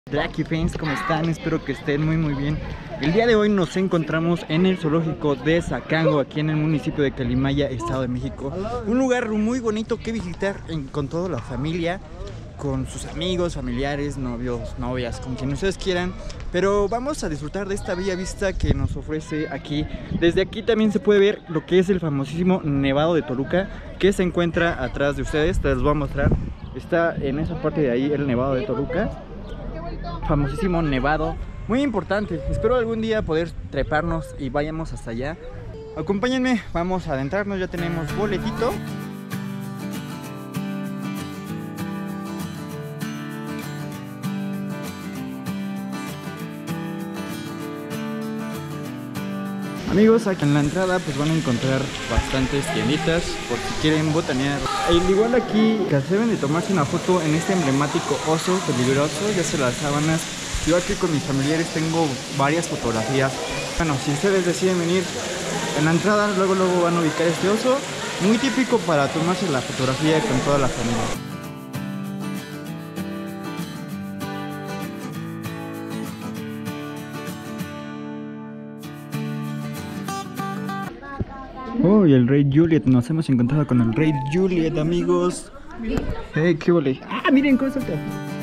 Draki fans, ¿cómo están? Espero que estén muy bien. El día de hoy nos encontramos en el zoológico de Zacango, aquí en el municipio de Calimaya, Estado de México. Un lugar muy bonito que visitar con toda la familia, con sus amigos, familiares, novios, novias, con quien ustedes quieran. Pero vamos a disfrutar de esta bella vista que nos ofrece aquí. Desde aquí también se puede ver lo que es el famosísimo Nevado de Toluca, que se encuentra atrás de ustedes. Te los voy a mostrar. Está en esa parte de ahí el Nevado de Toluca. Famosísimo nevado, muy importante. Espero algún día poder treparnos y vayamos hasta allá. Acompáñenme, vamos a adentrarnos, ya tenemos boletito. Amigos, aquí en la entrada pues van a encontrar bastantes tienditas por si quieren botanear. Igual aquí que deben de tomarse una foto en este emblemático oso peligroso, ya sea las sábanas. Yo aquí con mis familiares tengo varias fotografías. Bueno, si ustedes deciden venir en la entrada, luego van a ubicar este oso, muy típico para tomarse la fotografía con toda la familia. Oh, y el Rey Juliet, nos hemos encontrado con el Rey Juliet, amigos. Hey, qué ole. Ah, miren cómo salta.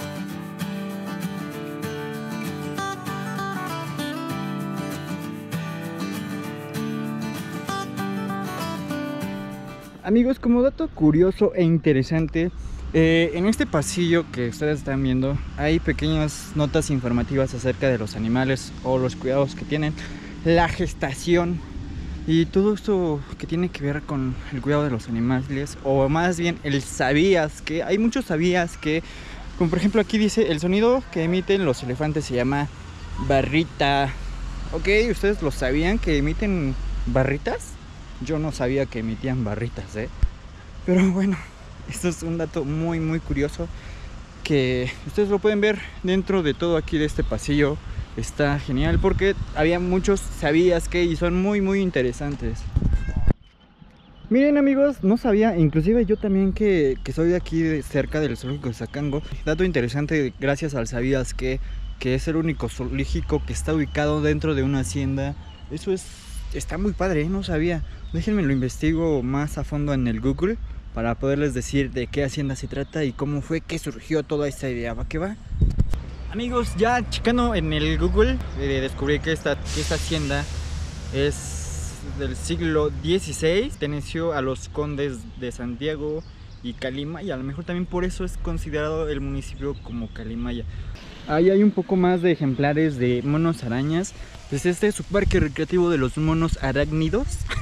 Amigos, como dato curioso e interesante, en este pasillo que ustedes están viendo hay pequeñas notas informativas acerca de los animales o los cuidados que tienen, la gestación y todo esto que tiene que ver con el cuidado de los animales, o más bien el sabías que. Hay muchos sabías que, como por ejemplo aquí dice, el sonido que emiten los elefantes se llama barrita. Ok, ¿ustedes lo sabían que emiten barritas? Yo no sabía que emitían barritas, pero bueno, esto es un dato muy curioso que ustedes lo pueden ver dentro de todo aquí de este pasillo. Está genial porque había muchos sabías que y son muy interesantes. Miren amigos, no sabía, inclusive yo también que soy de aquí cerca del zoológico de Zacango. Dato interesante, gracias al sabías que es el único zoológico que está ubicado dentro de una hacienda. Eso está muy padre, no sabía. Déjenme lo investigo más a fondo en el Google para poderles decir de qué hacienda se trata y cómo fue que surgió toda esta idea. ¿Va que va? Amigos, ya checando en el Google descubrí que esta hacienda es del siglo XVI, perteneció a los condes de Santiago y Calimaya. A lo mejor también por eso es considerado el municipio como Calimaya. Ahí hay un poco más de ejemplares de monos arañas. Pues este es su parque recreativo de los monos arácnidos.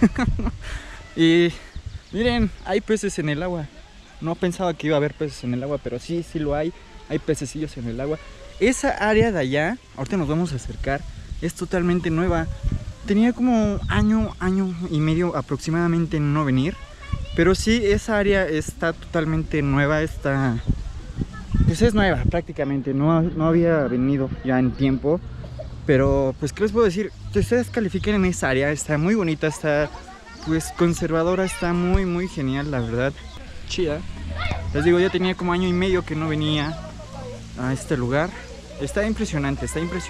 Y miren, hay peces en el agua. No pensaba que iba a haber peces en el agua, pero sí lo hay. Hay pececillos en el agua. Esa área de allá, ahorita nos vamos a acercar, es totalmente nueva. Tenía como año y medio aproximadamente en no venir. Pero sí, esa área está totalmente nueva, pues es nueva prácticamente, no había venido ya en tiempo. Pero pues qué les puedo decir, ustedes califiquen en esa área, está muy bonita, está pues conservadora, está muy genial, la verdad, chida. Les digo, ya tenía como año y medio que no venía a este lugar. Está impresionante,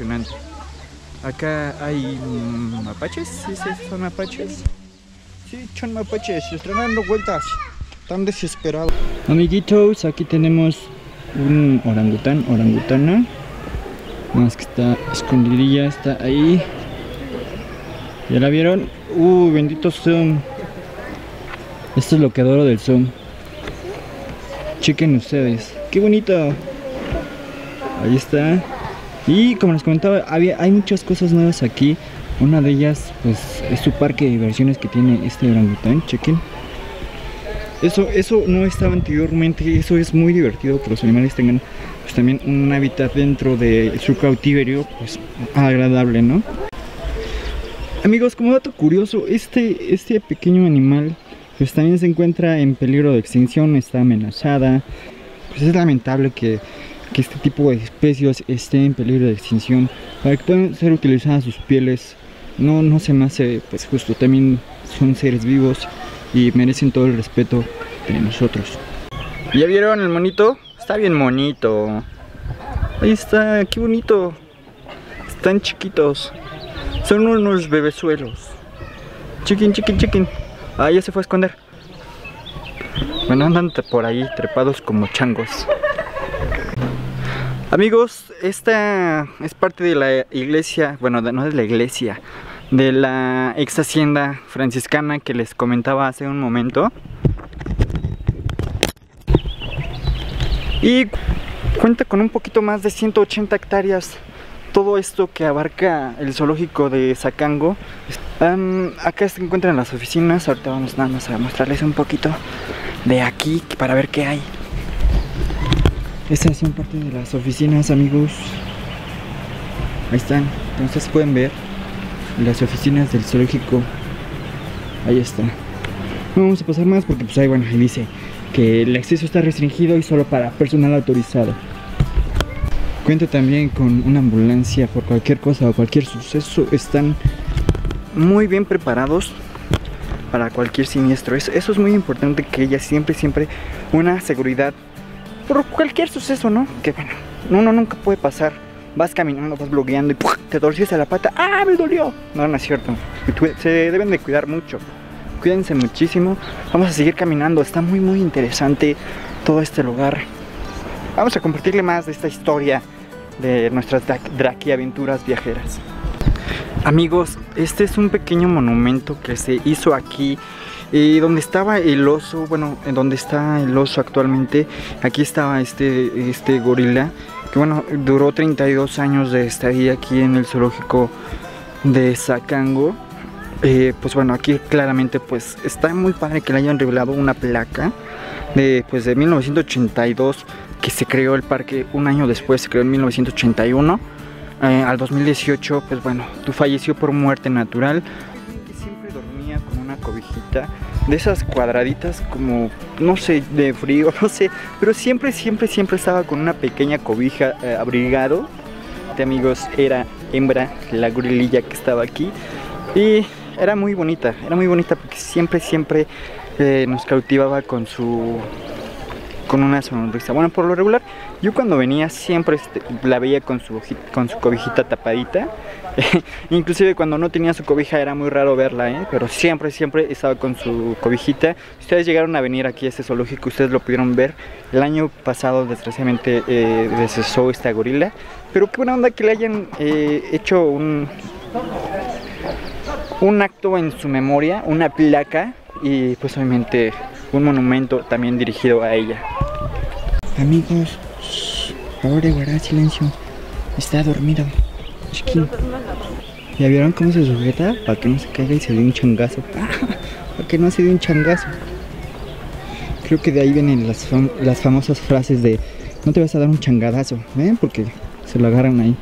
Acá hay mapaches, ¿sí son mapaches? Sí, son mapaches, están dando vueltas, están desesperados. Amiguitos, aquí tenemos un orangutana. Más que está escondidilla, está ahí. ¿Ya la vieron? Bendito zoom. Esto es lo que adoro del zoom. Chequen ustedes, qué bonito. Ahí está. Y como les comentaba, hay muchas cosas nuevas aquí. Una de ellas pues es su parque de diversiones que tiene este orangután. Chequen. Eso no estaba anteriormente. Eso es muy divertido que los animales tengan pues también un hábitat dentro de su cautiverio, pues agradable, ¿no? Amigos, como dato curioso, este pequeño animal pues también se encuentra en peligro de extinción, está amenazada. Pues es lamentable que este tipo de especies esté en peligro de extinción. Para que puedan ser utilizadas sus pieles, no se me hace pues justo. También son seres vivos y merecen todo el respeto de nosotros. ¿Ya vieron el monito? Está bien bonito. Ahí está, qué bonito. Están chiquitos. Son unos bebesuelos. Chiquín, chiquín, chiquín. Ah, ya se fue a esconder. Bueno, andan por ahí trepados como changos. Amigos, esta es parte de la iglesia, bueno, no es la iglesia, de la ex hacienda franciscana que les comentaba hace un momento. Y cuenta con un poquito más de 180 hectáreas. Todo esto que abarca el zoológico de Zacango. Acá se encuentran las oficinas. Ahorita vamos nada más a mostrarles un poquito de aquí para ver qué hay. Estas son parte de las oficinas, amigos. Ahí están, como ustedes pueden ver, las oficinas del zoológico. Ahí está. No vamos a pasar más porque pues ahí, bueno, ahí dice que el acceso está restringido y solo para personal autorizado. Cuenta también con una ambulancia por cualquier cosa o cualquier suceso. Están muy bien preparados para cualquier siniestro. Eso es muy importante, que haya siempre una seguridad por cualquier suceso, ¿no? Que bueno, uno nunca puede pasar. Vas caminando, vas blogueando y ¡puf!, te torciste la pata. ¡Ah, me dolió! No, no es cierto. Se deben de cuidar mucho. Cuídense muchísimo. Vamos a seguir caminando. Está muy interesante todo este lugar. Vamos a compartirle más de esta historia de nuestras draquiaventuras viajeras. Amigos, este es un pequeño monumento que se hizo aquí, donde estaba el oso. Bueno, en donde está el oso actualmente. Aquí estaba este gorila, que bueno, duró 32 años de estadía aquí en el zoológico de Zacango. Pues bueno, aquí claramente pues está muy padre que le hayan revelado una placa de 1982, que se creó el parque. Un año después, se creó en 1981. Al 2018, pues bueno, falleció por muerte natural. Que siempre dormía con una cobijita de esas cuadraditas, como, no sé, de frío, no sé, pero siempre estaba con una pequeña cobija abrigado. Amigos, era hembra, la gorililla que estaba aquí, y era muy bonita porque siempre nos cautivaba con una sonrisa. Bueno, por lo regular, yo cuando venía siempre la veía con su cobijita tapadita. Inclusive cuando no tenía su cobija era muy raro verla, pero siempre estaba con su cobijita. Si ustedes llegaron a venir aquí a este zoológico, ustedes lo pudieron ver. El año pasado, desgraciadamente, decesó esta gorila. Pero qué buena onda que le hayan hecho un acto en su memoria, una placa, y pues obviamente un monumento también dirigido a ella. Amigos, por favor de guardar silencio. Está dormido, chiquín. ¿Ya vieron cómo se sujeta? Para que no se caiga y se dé un changazo. Para que no se dé un changazo. Creo que de ahí vienen las famosas frases de no te vas a dar un changadazo, ¿ven? Porque se lo agarran ahí.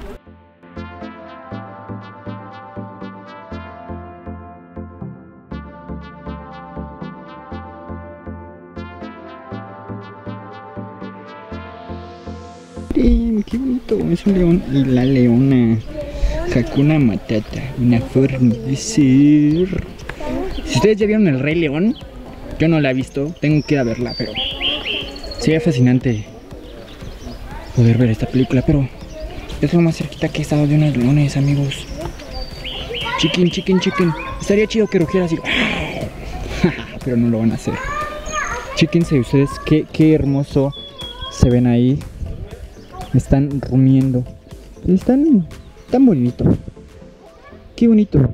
Qué bonito, es un león y la leona Hakuna Matata, una forma de ser. Si ustedes ya vieron El Rey León, yo no la he visto, tengo que ir a verla, pero sería fascinante poder ver esta película, pero es lo más cerquita que he estado de unos leones, amigos. Chicken. Estaría chido que rugiera así, pero no lo van a hacer. Chíquense ustedes, qué hermoso se ven ahí. Están rumiendo. Están tan bonitos. Qué bonito.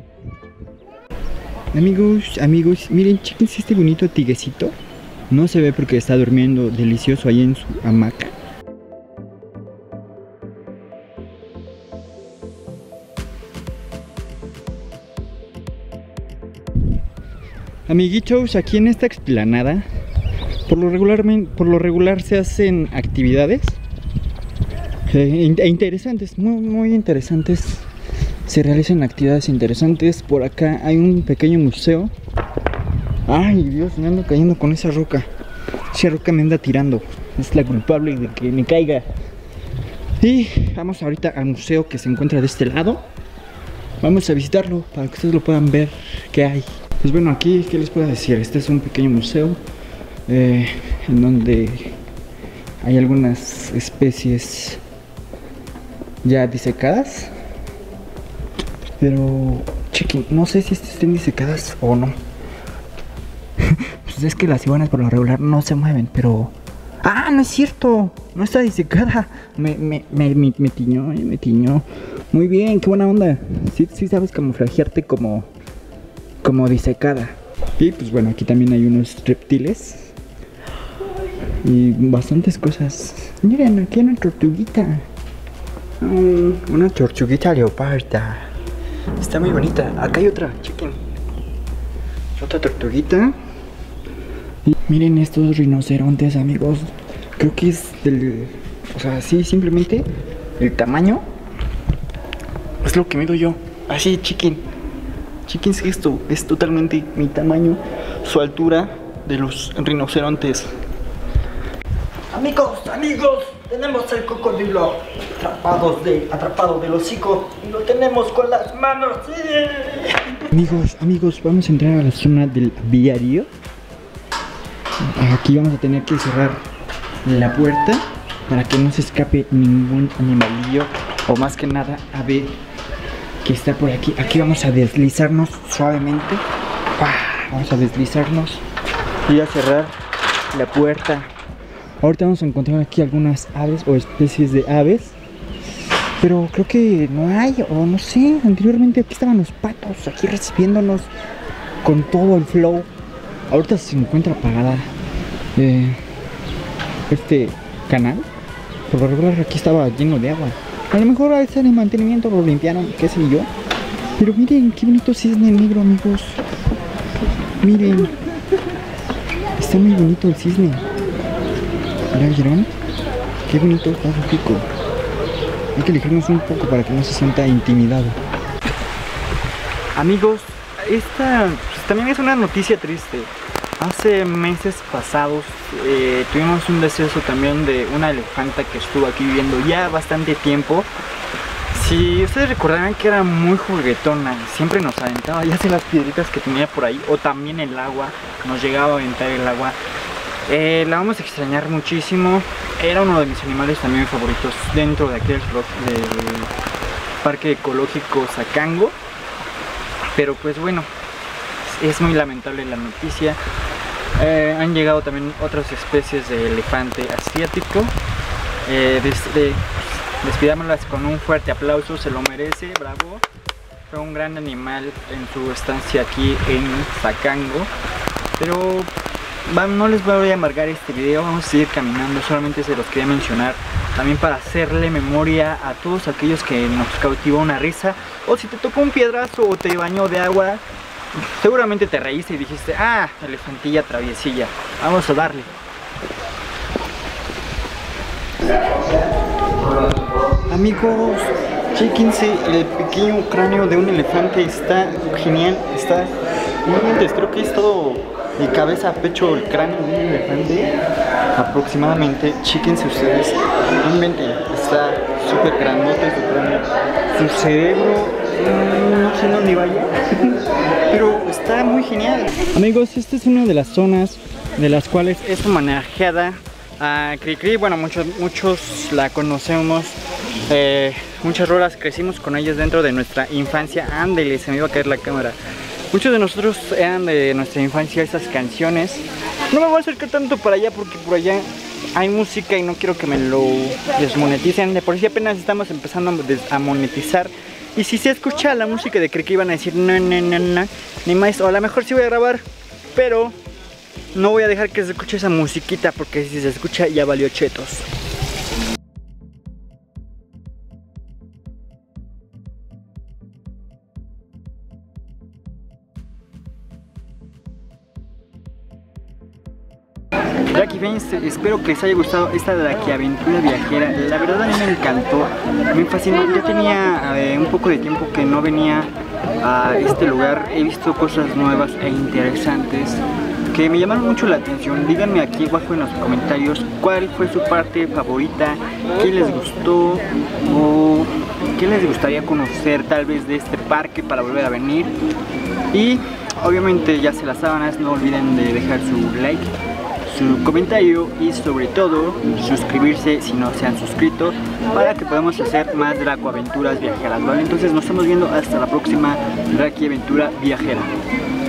Amigos, miren, chéquense este bonito tiguecito. No se ve porque está durmiendo delicioso ahí en su hamaca. Amiguitos, aquí en esta explanada, por lo regular se hacen actividades interesantes, muy interesantes. Se realizan actividades interesantes. Por acá hay un pequeño museo. Ay, Dios, me ando cayendo con esa roca. Esa roca me anda tirando. Es la culpable de que me caiga. Y vamos ahorita al museo que se encuentra de este lado. Vamos a visitarlo para que ustedes lo puedan ver qué hay. Pues bueno, aquí, ¿qué les puedo decir? Este es un pequeño museo en donde hay algunas especies ya disecadas. Pero, chequen, no sé si estén disecadas o no. Pues es que las iguanas por lo regular no se mueven, pero... ¡Ah, no es cierto! No está disecada. Me tiñó, me tiñó. Muy bien, qué buena onda. Sí sabes camuflajearte como disecada. Y pues bueno, aquí también hay unos reptiles. Y bastantes cosas. Miren, aquí hay una tortuguita. Una tortuguita leoparda. Está muy bonita. Acá hay otra, chequen. Otra tortuguita. Y miren estos rinocerontes, amigos. Creo que es del... O sea, sí, simplemente el tamaño es lo que mido yo. Así, chequen. Chequen esto. Es totalmente mi tamaño. Su altura de los rinocerontes. Amigos, tenemos el cocodrilo atrapado del hocico y lo tenemos con las manos. ¡Sí! Amigos, vamos a entrar a la zona del aviario. Aquí vamos a tener que cerrar la puerta para que no se escape ningún animalillo o más que nada ave que está por aquí. Aquí vamos a deslizarnos suavemente. Vamos a deslizarnos y a cerrar la puerta. Ahorita vamos a encontrar aquí algunas aves o especies de aves, pero creo que no hay, o no sé. Anteriormente aquí estaban los patos, aquí recibiéndonos con todo el flow. Ahorita se encuentra apagada este canal. Por lo regular aquí estaba lleno de agua. A lo mejor a ese de mantenimiento lo limpiaron, qué sé yo. Pero miren, qué bonito cisne negro, amigos. Miren, está muy bonito el cisne. ¿Ya vieron? Qué bonito está su pico. Hay que alejarnos un poco para que no se sienta intimidado. Amigos, esta pues, también es una noticia triste. Hace meses pasados tuvimos un deceso también de una elefanta que estuvo aquí viviendo ya bastante tiempo. Si ustedes recordarán que era muy juguetona, siempre nos aventaba ya sea las piedritas que tenía por ahí o también el agua, nos llegaba a aventar el agua. La vamos a extrañar muchísimo. Era uno de mis animales también favoritos dentro de aquel del parque ecológico Zacango. Pero pues bueno, es muy lamentable la noticia. Han llegado también otras especies de elefante asiático. Despidámoslas con un fuerte aplauso, se lo merece, bravo. Fue un gran animal en su estancia aquí en Zacango. Pero no les voy a amargar este video, vamos a seguir caminando, solamente se los quería mencionar también para hacerle memoria a todos aquellos que nos cautivó una risa, o si te tocó un piedrazo o te bañó de agua, seguramente te reíste y dijiste, elefantilla traviesilla, vamos a darle. Amigos, chéquense, el pequeño cráneo de un elefante está genial, está muy creo que es todo de cabeza a pecho el cráneo de un elefante aproximadamente. Chéquense ustedes, no inventen, está súper grandote su cráneo. Su cerebro, no sé dónde vaya, pero está muy genial. Amigos, esta es una de las zonas de las cuales es homenajeada a Cricri. Bueno, muchos la conocemos, muchas rolas crecimos con ellas dentro de nuestra infancia. Ándele, se me iba a caer la cámara. Muchos de nosotros eran de nuestra infancia esas canciones. No me voy a acercar tanto para allá porque por allá hay música y no quiero que me lo desmoneticen. De por sí apenas estamos empezando a monetizar. Y si se escucha la música de Cricri van a decir no, ni más. O a lo mejor sí voy a grabar, pero no voy a dejar que se escuche esa musiquita porque si se escucha ya valió chetos. Jackie Fans, espero que les haya gustado esta Draquiaventura viajera. La verdad a mí me encantó, me fascinó. Ya tenía un poco de tiempo que no venía a este lugar. He visto cosas nuevas e interesantes que me llamaron mucho la atención. Díganme aquí abajo en los comentarios cuál fue su parte favorita, qué les gustó o qué les gustaría conocer tal vez de este parque para volver a venir. Y obviamente ya se las sábanas, no olviden de dejar su like, su comentario y sobre todo suscribirse si no se han suscrito para que podamos hacer más Draco Aventuras Viajeras, ¿vale? Entonces nos estamos viendo hasta la próxima Draki Aventura Viajera.